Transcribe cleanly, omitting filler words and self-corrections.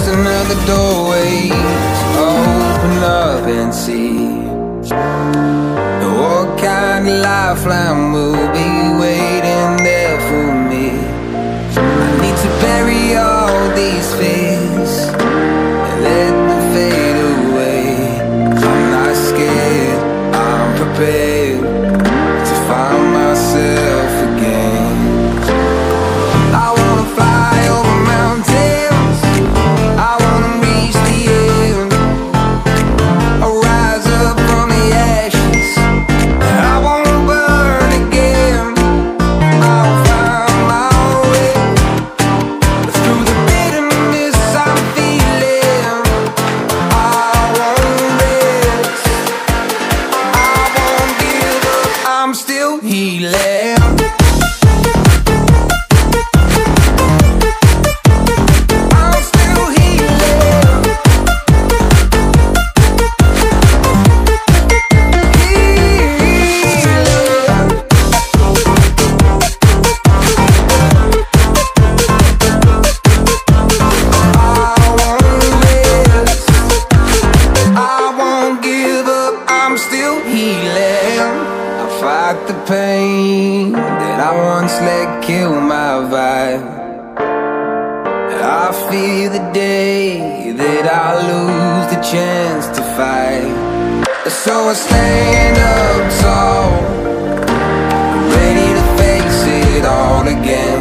another doorway to open up and see what kind of lifeline will be waiting there for me. I need to bury all these fears and let them fade away. I'm not scared, I'm prepared to find myself again. I wanna fly over mountains, I wanna reach the end. I'll rise up from the ashes, I wanna burn again. I'll find my way through the bitterness I'm feeling. I won't rest, I won't give up, I'm still healing. Fight the pain that I once let kill my vibe. I fear the day that I lose the chance to fight. So I stand up tall, ready to face it all again.